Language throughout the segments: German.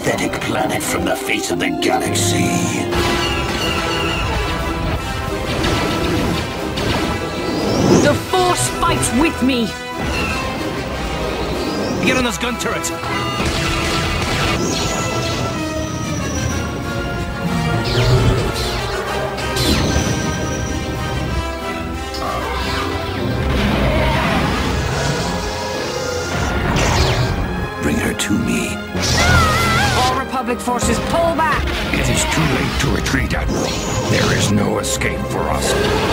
pathetic planet from the face of the galaxy. The Force fights with me! Get on those gun turrets! Bring her to me. All Republic forces, pull back! It is too late to retreat, Admiral. There is no escape for us.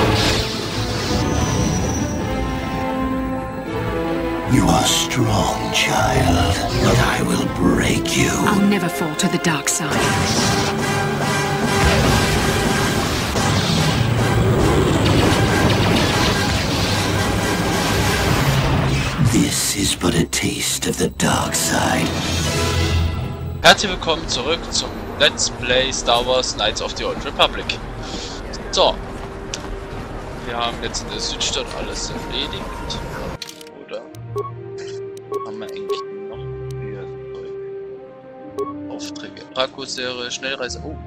You are strong, child, but I will break you. I'll never fall to the dark side. This is but a taste of the dark side. Herzlich willkommen zurück zum Let's Play Star Wars Knights of the Old Republic. So, wir haben jetzt in der Südstadt alles erledigt. Oder haben wir eigentlich noch hier Aufträge? Rako-Serie, Schnellreise. Oh.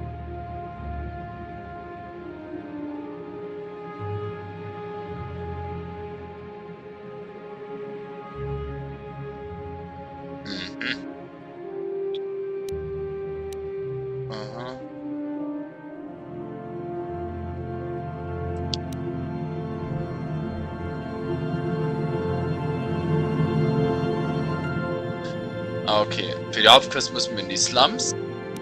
Okay, für die Hauptquest müssen wir in die Slums.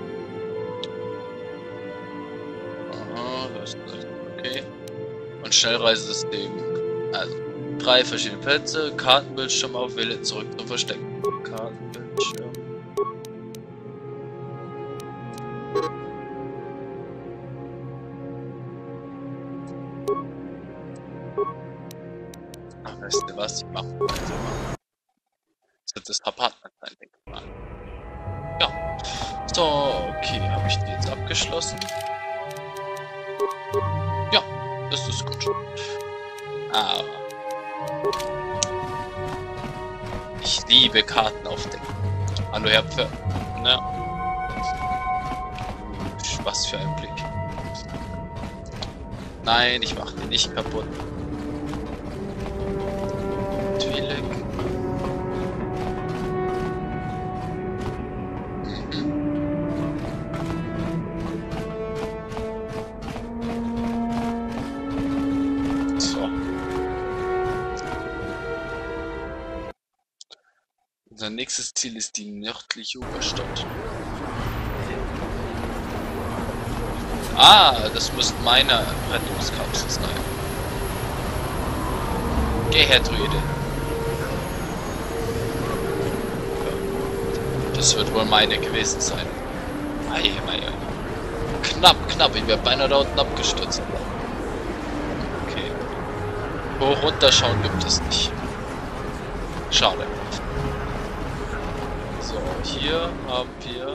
Aha, das ist okay. Und Schnellreisesystem. Also, 3 verschiedene Plätze, Kartenbildschirm auf, wähle zurück zum Verstecken. Kartenbildschirm. Ach, weißt du was, ich mache also mal. Das wird das Apartment sein, denke ich mal. Ja. So, okay, habe ich die jetzt abgeschlossen? Ja, das ist gut. Aber ich liebe Karten aufdecken. Hallo Herr Pför. Na. Was für ein Blick. Nein, ich mache den nicht kaputt. Twi'lek. Unser nächstes Ziel ist die nördliche Oberstadt. Ah, das muss meine Rettungskapsel sein. Geh her, Druide. Das wird wohl meine gewesen sein. Ei. Knapp, ich wäre beinahe da unten abgestürzt. Okay. Hoch runterschauen gibt es nicht. Schade. So, hier haben wir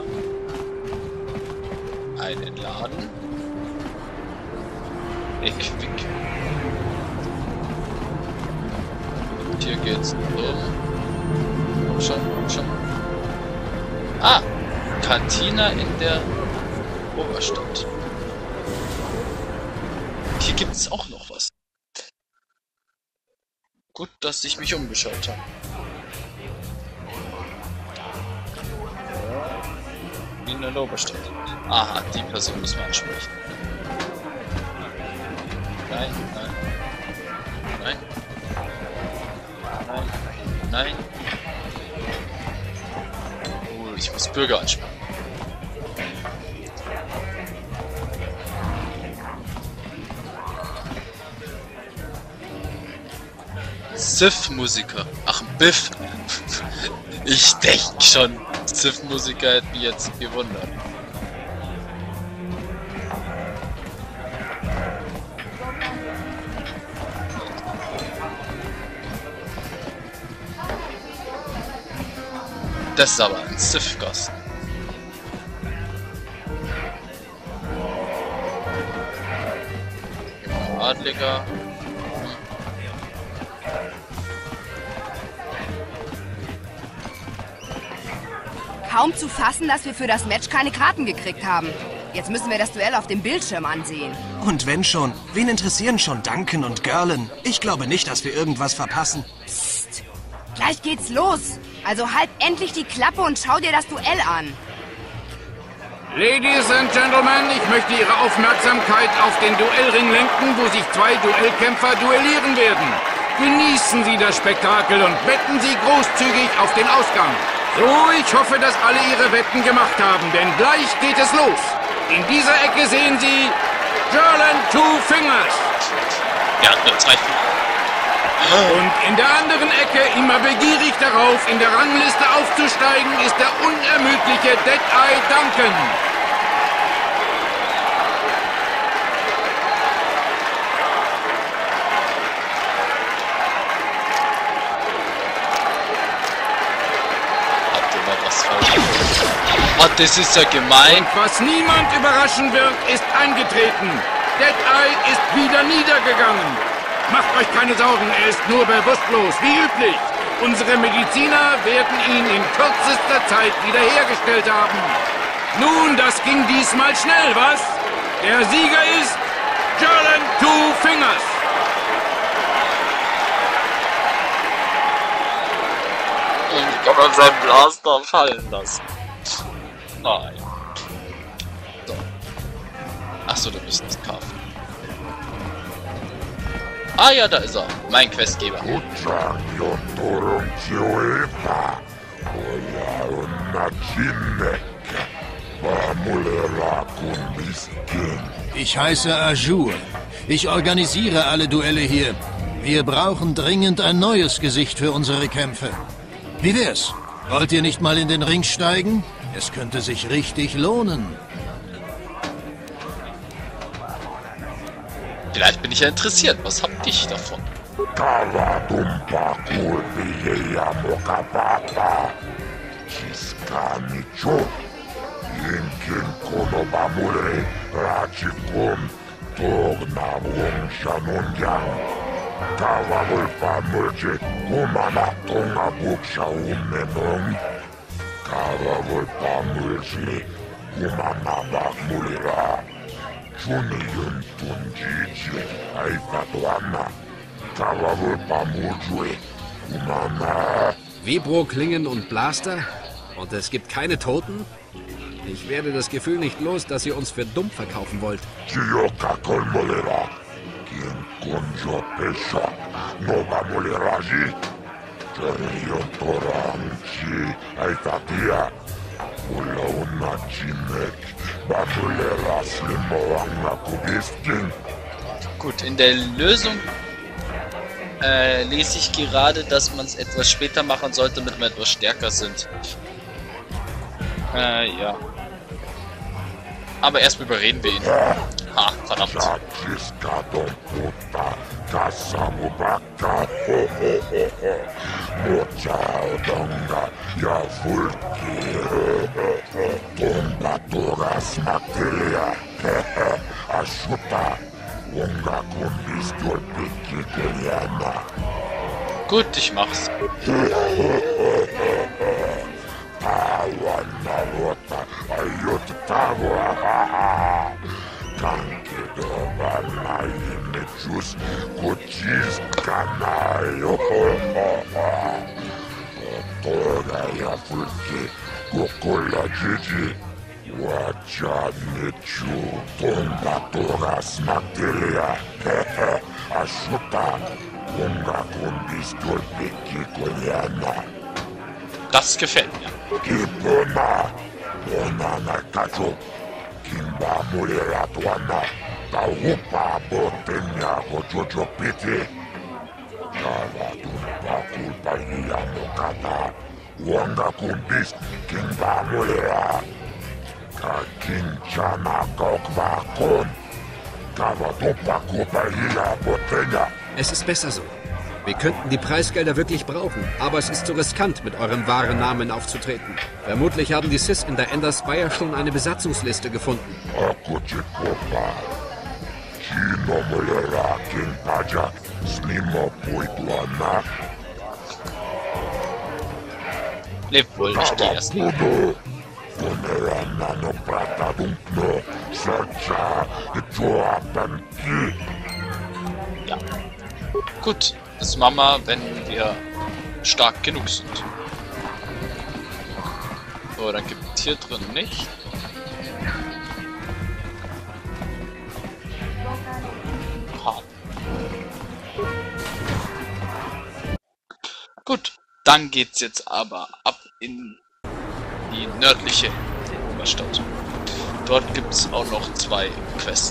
einen Laden. Equick. Und hier geht's um. Komm schon. Ah! Kantina in der Oberstadt. Hier gibt es auch noch was. Gut, dass ich mich umgeschaut habe. In der Oberstadt. Aha, die Person müssen wir ansprechen. Nein. Oh, ich muss Bürger ansprechen. Sith-Musiker. Ach, Biff. Ich denke schon. Sith-Musiker hätten mich jetzt gewundert. Das ist aber ein Sith-Gast. Adliger. kaum zu fassen, dass wir für das Match keine Karten gekriegt haben. Jetzt müssen wir das Duell auf dem Bildschirm ansehen. Und wenn schon, wen interessieren schon Duncan und Girlen? Ich glaube nicht, dass wir irgendwas verpassen. Psst. Gleich geht's los. Also halt endlich die Klappe und schau dir das Duell an. Ladies and Gentlemen, ich möchte Ihre Aufmerksamkeit auf den Duellring lenken, wo sich zwei Duellkämpfer duellieren werden. Genießen Sie das Spektakel und wetten Sie großzügig auf den Ausgang. So, ich hoffe, dass alle ihre Wetten gemacht haben, denn gleich geht es los. In dieser Ecke sehen Sie Gerland Two Fingers. Ja, nur 2 Finger. Und in der anderen Ecke, immer begierig darauf, in der Rangliste aufzusteigen, ist der unermüdliche Deadeye Duncan. Habt ihr mal was falsch? Oh, das ist ja gemein. Und was niemand überraschen wird, ist eingetreten. Deadeye ist wieder niedergegangen. Macht euch keine Sorgen, er ist nur bewusstlos, wie üblich. Unsere Mediziner werden ihn in kürzester Zeit wiederhergestellt haben. Nun, das ging diesmal schnell, was? Der Sieger ist Gerland Two Fingers. Und kann man seinen Blaster fallen lassen. Nein. So. Achso, du müsst es kaufen. Ah ja, da ist er. Mein Questgeber. Ich heiße Azure. Ich organisiere alle Duelle hier. Wir brauchen dringend ein neues Gesicht für unsere Kämpfe. Wie wär's? Wollt ihr nicht mal in den Ring steigen? Es könnte sich richtig lohnen. Vielleicht bin ich ja interessiert. Was habt ich davon? Vibro-Klingen und Blaster? Und es gibt keine Toten? Ich werde das Gefühl nicht los, dass ihr uns für dumm verkaufen wollt. Gut, in der Lösung lese ich gerade, dass man es etwas später machen sollte, damit wir etwas stärker sind. Ja. Aber erstmal überreden wir ihn. Ha, verdammt. Gut, ich mach's. Das gefällt mir. Es ist besser so. Wir könnten die Preisgelder wirklich brauchen, aber es ist zu riskant, mit eurem wahren Namen aufzutreten. Vermutlich haben die Sis in der Ender Spire schon eine Besatzungsliste gefunden. Lebt wohl, ich geh erst mal. Ja. Gut, das machen wir, wenn wir stark genug sind. So, dann gibt es hier drin nicht. Gut, dann geht's jetzt aber ab in die nördliche Oberstadt. Dort gibt's auch noch 2 Quests.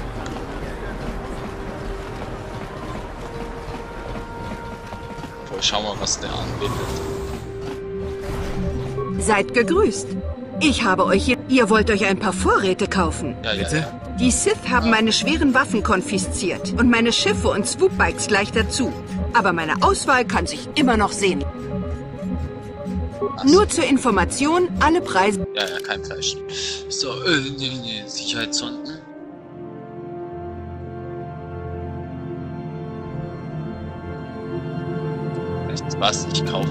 Schauen wir, was der anbietet. Seid gegrüßt. Ich habe euch hier... Ihr wollt euch ein paar Vorräte kaufen. Ja, bitte? Ja. Die Sith haben meine schweren Waffen konfisziert und meine Schiffe und Swoopbikes gleich dazu. Aber meine Auswahl kann sich immer noch sehen. Nur zur Information, alle Preise... Ja, kein Fleisch. So, Sicherheitssonden. Was ich kaufe.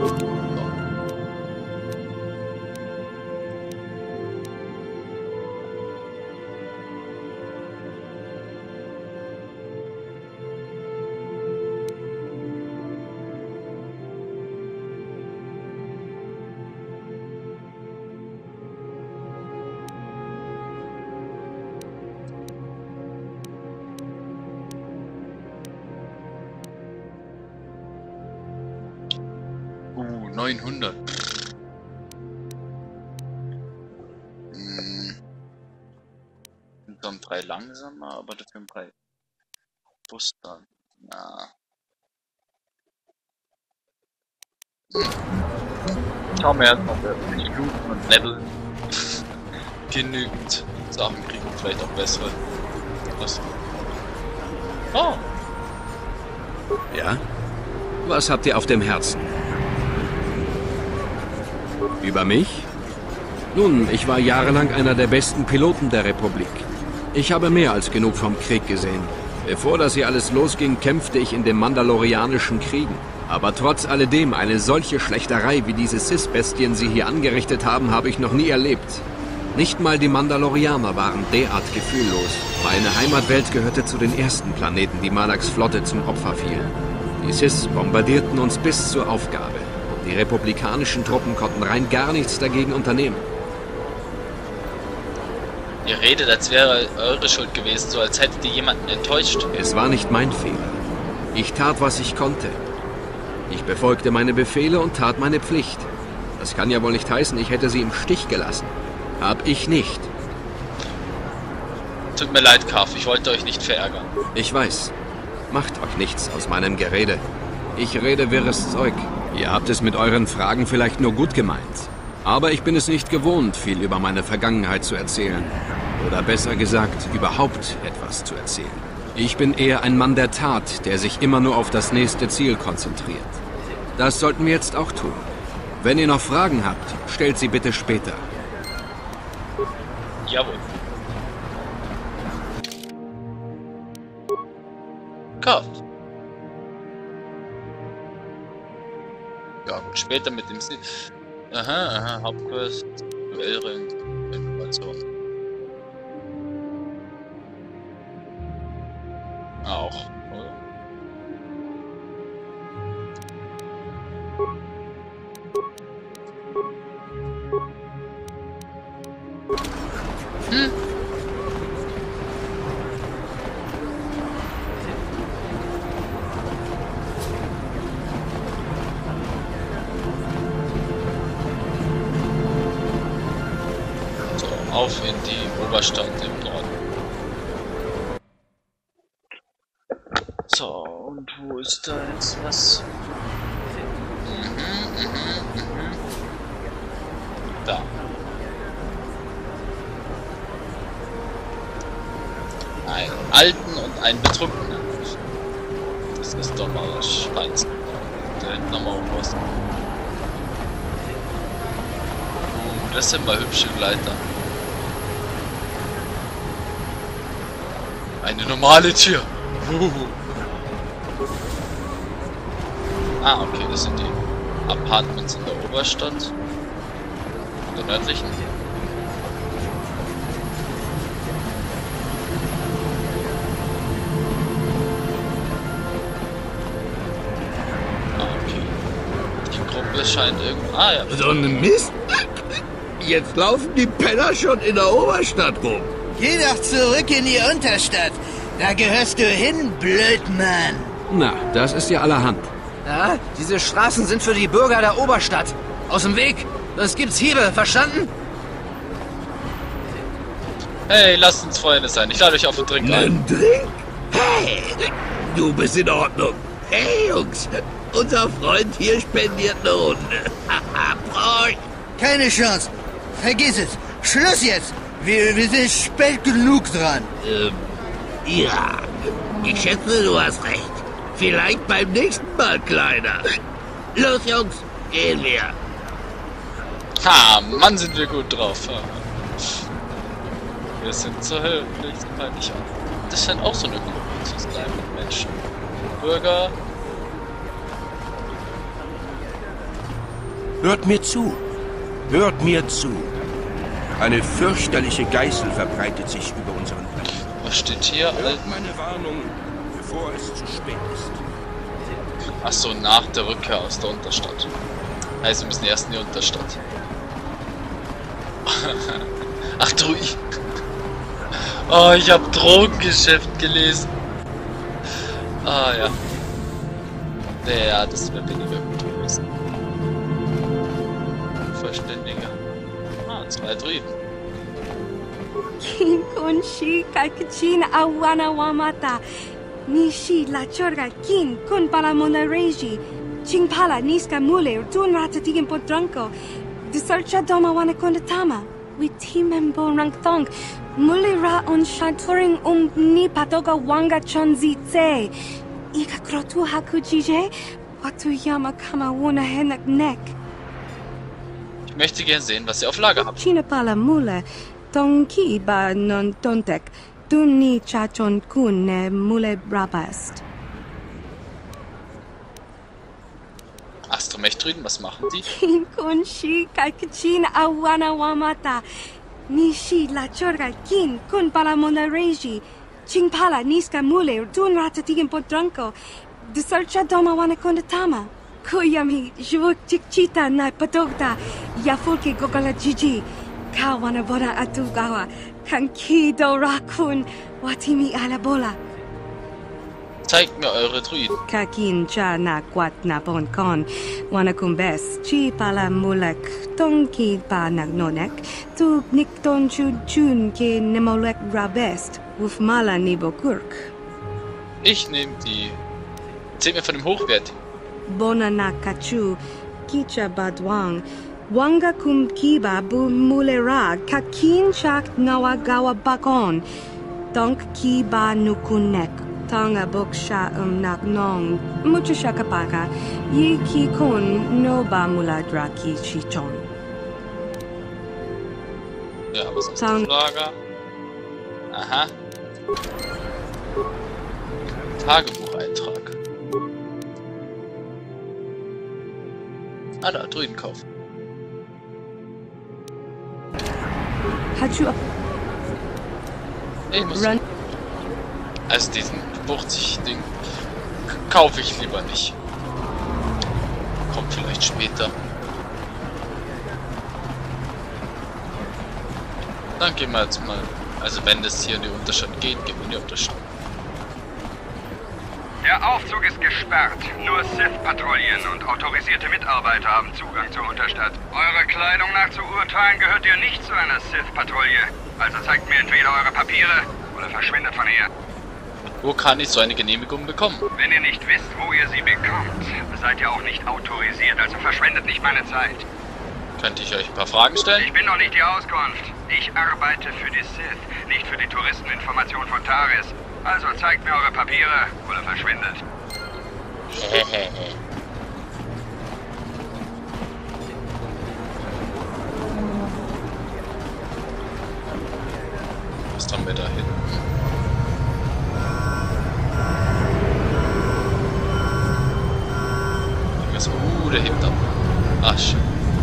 So. 900. Dann 3 langsamer, aber dafür ein 3 Booster. Na. Schauen wir erstmal, ob wir nicht looten und leveln. Genügend Sachen kriegen, vielleicht auch bessere. Was? Oh! Ja? Was habt ihr auf dem Herzen? Über mich? Nun, ich war jahrelang einer der besten Piloten der Republik. Ich habe mehr als genug vom Krieg gesehen. Bevor das hier alles losging, kämpfte ich in den Mandalorianischen Kriegen. Aber trotz alledem, eine solche Schlächterei, wie diese Sith-Bestien sie hier angerichtet haben, habe ich noch nie erlebt. Nicht mal die Mandalorianer waren derart gefühllos. Meine Heimatwelt gehörte zu den ersten Planeten, die Malaks Flotte zum Opfer fiel. Die Sith bombardierten uns bis zur Aufgabe. Die republikanischen Truppen konnten rein gar nichts dagegen unternehmen. Ihr redet, als wäre eure Schuld gewesen, so als hättet ihr jemanden enttäuscht. Es war nicht mein Fehler. Ich tat, was ich konnte. Ich befolgte meine Befehle und tat meine Pflicht. Das kann ja wohl nicht heißen, ich hätte sie im Stich gelassen. Hab ich nicht. Tut mir leid, Karf, ich wollte euch nicht verärgern. Ich weiß. Macht euch nichts aus meinem Gerede. Ich rede wirres Zeug. Ihr habt es mit euren Fragen vielleicht nur gut gemeint. Aber ich bin es nicht gewohnt, viel über meine Vergangenheit zu erzählen. Oder besser gesagt, überhaupt etwas zu erzählen. Ich bin eher ein Mann der Tat, der sich immer nur auf das nächste Ziel konzentriert. Das sollten wir jetzt auch tun. Wenn ihr noch Fragen habt, stellt sie bitte später. Jawohl. Karf. Ja, gut, später mit dem Sinn. Aha, Hauptquest, Duellring, Information. Auch, oder? Auf in die Oberstadt im Norden. So, und wo ist da jetzt was? Da. Einen alten und einen betrunkenen. Das ist doch mal das Spannendste. Da hinten nochmal was. Das sind mal hübsche Gleiter. Eine normale Tür. Ah, okay, das sind die Apartments in der Oberstadt. In der nördlichen. Das scheint irgendwie... Ah ja. So ein Mist. Jetzt laufen die Penner schon in der Oberstadt rum. Geh doch zurück in die Unterstadt. Da gehörst du hin, Blödmann. Na, das ist ja allerhand. Ja, diese Straßen sind für die Bürger der Oberstadt. Aus dem Weg. Sonst gibt's Hiebe, verstanden? Hey, lasst uns Freunde sein. Ich lade euch auf einen Drink ein. Ein Drink? Hey, du bist in Ordnung. Hey, Jungs, unser Freund hier spendiert eine Runde. Prost. Keine Chance. Vergiss es. Schluss jetzt. Wir sind spät genug dran. Ja, ich schätze, du hast recht. Vielleicht beim nächsten Mal, Kleiner. Los, Jungs, gehen wir. Ha, Mann, sind wir gut drauf. Wir sind zur Hölle. Nicht auf. Das scheint auch so eine Gruppe zu sein mit Menschen. Bürger. Hört mir zu. Hört mir zu. Eine fürchterliche Geißel verbreitet sich über unseren Planeten. Was steht hier? Hört meine Warnung, bevor es zu spät ist. Achso, nach der Rückkehr aus der Unterstadt. Also wir müssen erst in die Unterstadt. Ach du, oh, ich habe Drogengeschäft gelesen. Ah ja. Ja, das wäre weniger gut gewesen. Vollständiger. Ah, 2 Druiden. Kinkonshi kakichin awana wamata. Nishi la chorga kin kun pala monareji. Chingpala niska mule tun ratatigen podranko. Disarcha doma wana kondatama. Witimembo rangtong. Mule ra on shaturing ni patoga wanga chonzi tse. Ika krotu hakujije. Watu yama kama wuna henak nek. Ich möchte gern sehen, was ihr auf Lager habt. Chinapala mule. Tonki ba non tontek. Dunni chachon kun ne mule brabast. Astromech-Druiden, was machen die? Kinkonshi kakichin awana wamata. Nishi la chorga kin kun pala monareji. Chingpala niska mule tun ratatigen podranko. Disarcha doma wana kondatama. Kuyami jvuk chikchita na patogta. Yafulki gogola jiji. Kawana bona atugawa. Kankido rakun. Watimi alabola. Zeigt mir eure Druiden. Kakin cha na kwat na ponkon. Wanakumbes. Chi pala mulek. Tonki pa nagnonek. Tu nikton chun ke nemolek rabest. Wufmala nibokurk. Ich nehme die. Erzählt mir von dem Hochwertigen. Bona na kachu. Kicha badwang. Wanga kum kiba bu mulera. Kakin chak nawagawa bakon. Donk kiba nukunek. Tanga boksha nagnong. Mucho shakapaka. Ye ki kon no ba muladra ki chichon. Ja, was ist das Lager? Aha. Tagebucheintrag. Ah, da, Druiden kaufen. Ich muss. Also diesen 50-Ding kaufe ich lieber nicht. Kommt vielleicht später. Dann gehen wir jetzt mal. Also wenn es hier in die Unterstadt geht, gehen wir in die Unterstadt. Der Aufzug ist gesperrt. Nur Sith-Patrouillen und autorisierte Mitarbeiter haben Zugang zur Unterstadt. Eure Kleidung nach zu urteilen gehört ihr nicht zu einer Sith-Patrouille. Also zeigt mir entweder eure Papiere oder verschwindet von hier. Wo kann ich so eine Genehmigung bekommen? Wenn ihr nicht wisst, wo ihr sie bekommt, seid ihr auch nicht autorisiert. Also verschwendet nicht meine Zeit. Könnte ich euch ein paar Fragen stellen? Ich bin noch nicht die Auskunft. Ich arbeite für die Sith, nicht für die Touristeninformation von Taris. Also zeigt mir eure Papiere oder verschwindet. Was haben wir da hinten? Der hebt ab. Ach, schön.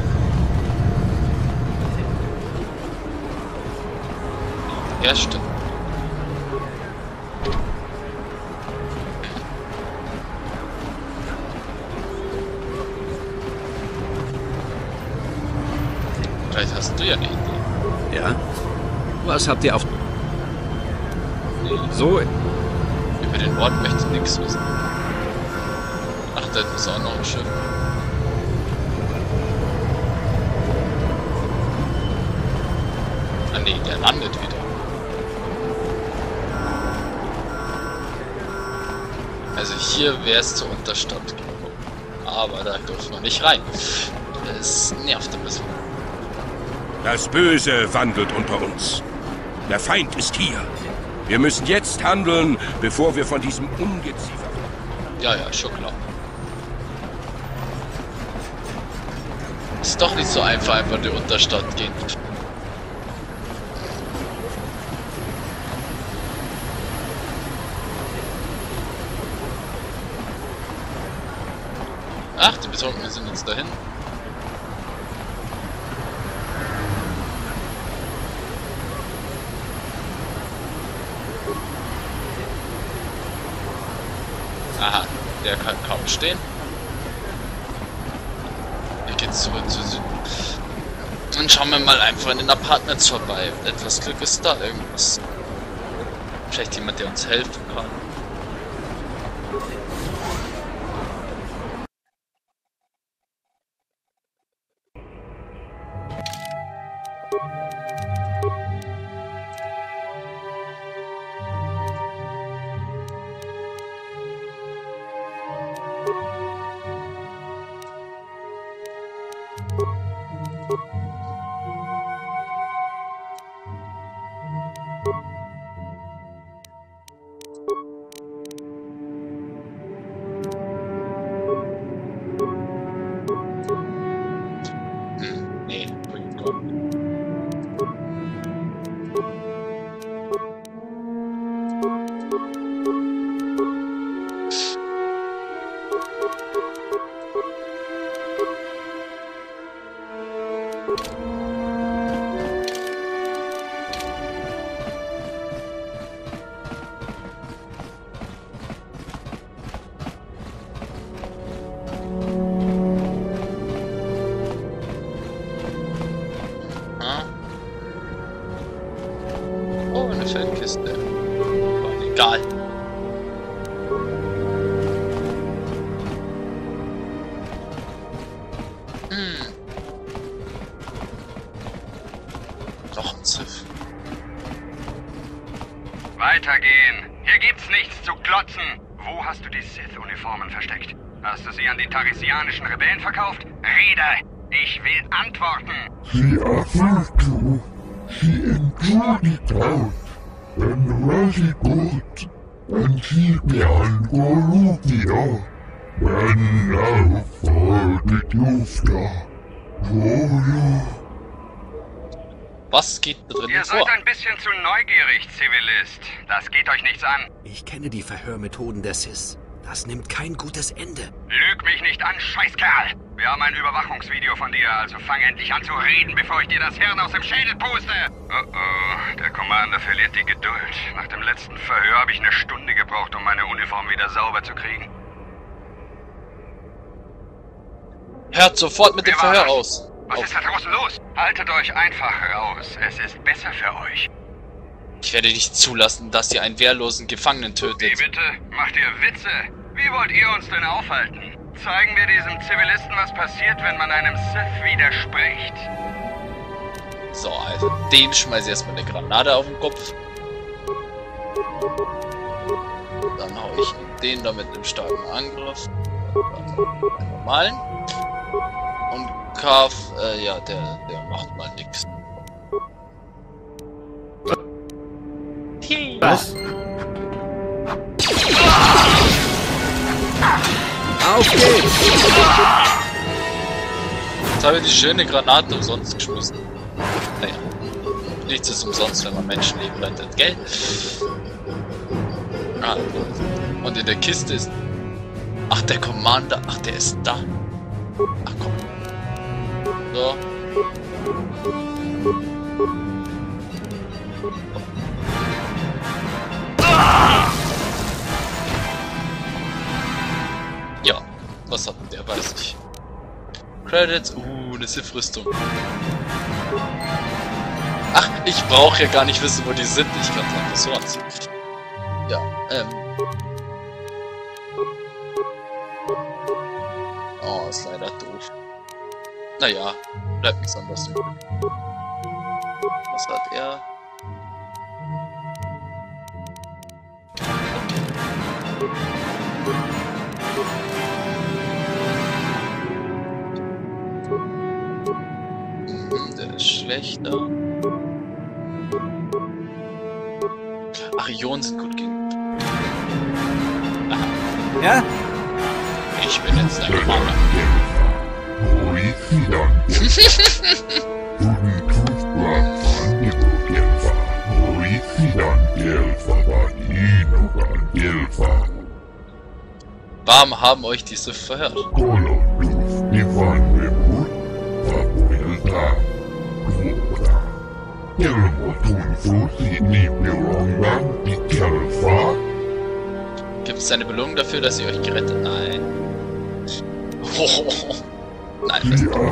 Ja, stimmt. hast du ja eine Idee. Ja? Was habt ihr auf... So... Über den Ort möchte ich nichts wissen. Ach, da ist auch noch ein Schiff. Ah ne, der landet wieder. Also hier wäre es zur Unterstadt gekommen. Aber da dürfen wir nicht rein. Das nervt ein bisschen. Das Böse wandelt unter uns. Der Feind ist hier. Wir müssen jetzt handeln, bevor wir von diesem Ungeziefer... Ja, schon klar. Ist doch nicht so einfach in die Unterstadt gehen. Ach, die Betrunkenen sind jetzt dahin. Aha, der kann kaum stehen. Hier geht's zurück zu Süden. Dann schauen wir mal einfach in den Apartments vorbei. Etwas Glück ist da, irgendwas. Vielleicht jemand, der uns helfen kann. Feldkiste. Aber egal. Doch ein Ziff. Weitergehen. Hier gibt's nichts zu glotzen. Wo hast du die Sith-Uniformen versteckt? Hast du sie an die tarisianischen Rebellen verkauft? Rede! Ich will antworten! Sie erfüllte. Sie entschuldigt out. And very good. And she behind Gorubia. And now for the Jufta. Was geht da drin Ihr vor? seid ein bisschen zu neugierig, Zivilist. Das geht euch nichts an. Ich kenne die Verhörmethoden der Sith. Das nimmt kein gutes Ende. Lüg mich nicht an, Scheißkerl! Wir haben ein Überwachungsvideo von dir, also fang endlich an zu reden, bevor ich dir das Hirn aus dem Schädel puste! Oh, der Commander verliert die Geduld. Nach dem letzten Verhör habe ich eine Stunde gebraucht, um meine Uniform wieder sauber zu kriegen. Hört sofort mit dem Verhör aus. Was ist da draußen los? Haltet euch einfach raus. Es ist besser für euch. Ich werde nicht zulassen, dass ihr einen wehrlosen Gefangenen tötet. Wie bitte? Macht ihr Witze? Wie wollt ihr uns denn aufhalten? Zeigen wir diesem Zivilisten, was passiert, wenn man einem Sith widerspricht. So, also dem schmeiße ich erstmal eine Granate auf den Kopf. Dann hau ich den da mit einem starken Angriff. Einen normalen. Und Kaf, ja, der macht mal nix. Was? Auf geht's! Jetzt habe ich die schöne Granate umsonst geschmissen. Naja, nichts ist umsonst, wenn man Menschenleben rettet, gell? Ah, und in der Kiste ist... Ach, der Commander. Ach, der ist da. Ach, komm. So. Ja, was hat der, weiß ich. Credits, eine Sith-Rüstung. Ach, ich brauche ja gar nicht wissen, wo die sind. Ich kann es einfach so anziehen. Ja, oh, ist leider doof. Naja, bleibt nichts anderes übrig. Was hat er? Der ist schlechter. Ach, Ionen sind gut gegen. Aha. Ja? Ich bin jetzt ein Commander. Warum haben euch die Sith verhört? Gibt es eine Belohnung dafür, dass ihr euch gerettet? Nein. Oh. Nein, das ist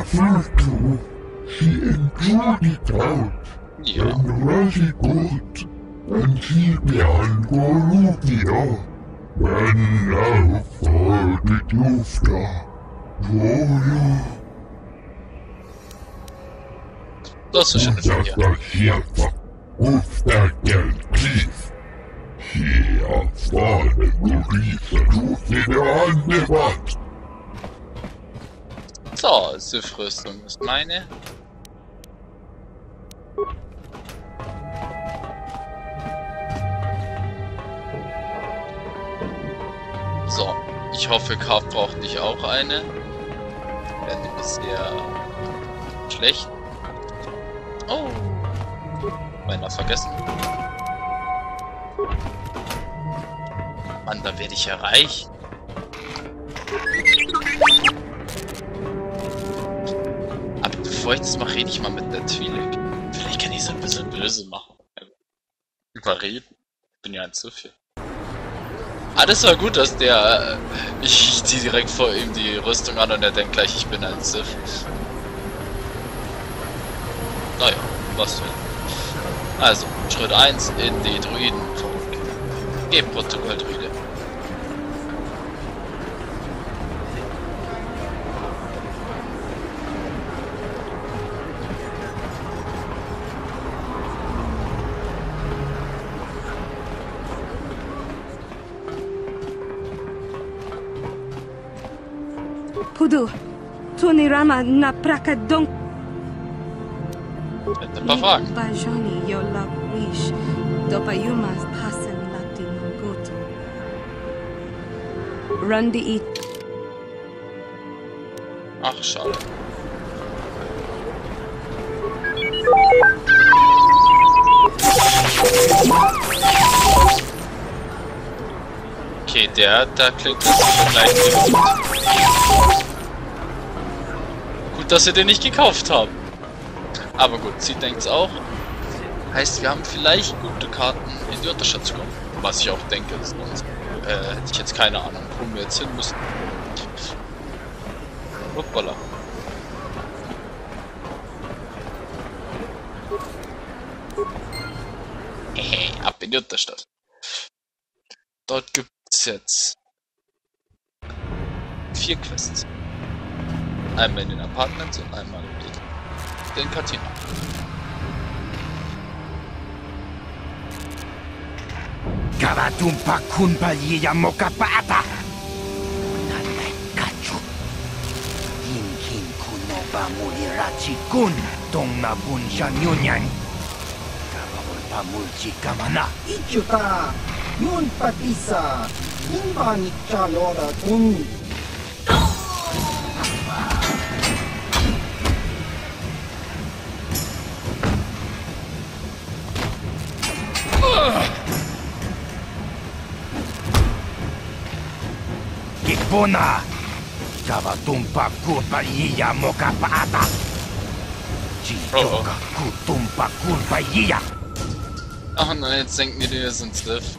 ja. Das ist schon eine Fähigkeit. So, Sith-Rüstung ist meine. So, ich hoffe, Karl braucht nicht auch eine. Wäre nämlich sehr schlecht. Oh, meiner vergessen. Mann, da werde ich ja reich. Aber bevor ich das mache, rede ich mal mit der Twi'lek. Vielleicht kann ich so ein bisschen böse machen. Überreden. Ich bin ja ein zu viel. Ah, das war gut, dass der... ich ziehe direkt vor ihm die Rüstung an und er denkt gleich, ich bin ein Sith. Naja, was denn. Also, Schritt 1 in die Druiden. Geh, Protokoll-Druide. Pudu, Tunirama na prakadong. Hätte ein paar Fragen. Bajoni yola wish, dopayumas passen lati mungutu. Rundi it. Ach, schade. Okay, da klingt das gleich gut. Gut, dass wir den nicht gekauft haben. Aber gut, sie denkt's auch. Heißt, wir haben vielleicht gute Karten in die Unterstadt zu kommen. Was ich auch denke, sonst hätte ich jetzt keine Ahnung, wo wir jetzt hin müssen. Hoppala. Ab in die Unterstadt. Dort gibt's jetzt 4 Quests. Einmal in den Apartments und einmal in den Kantinen. Karatumpa kunpa yiya mokapata. Nanay kachu. Hinkin kunoba mulirachi kun tong nabun shanyunyan. Kababol pamulchi kamana. Ichuta, yun patisa, imani chalora kun. Kipuna! Kawatumpa kurpa iya mokapata! Chiyoka kutumpa kurpa iya! Ach nein, jetzt denken die, wir sind Sith.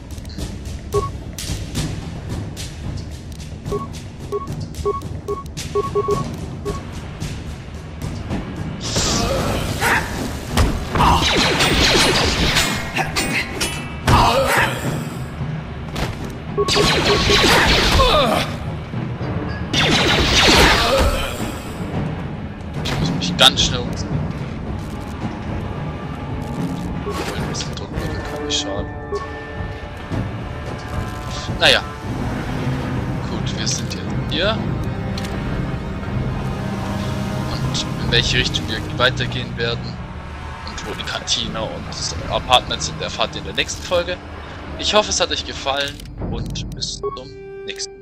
Ich muss mich ganz schnell umziehen. Ein bisschen drücken würde kann nicht schaden. Naja. Gut, wir sind jetzt hier. Und in welche Richtung wir weitergehen werden und wo die Kantine und das Apartment sind, erfahrt ihr in der nächsten Folge. Ich hoffe, es hat euch gefallen und bis zum nächsten Mal.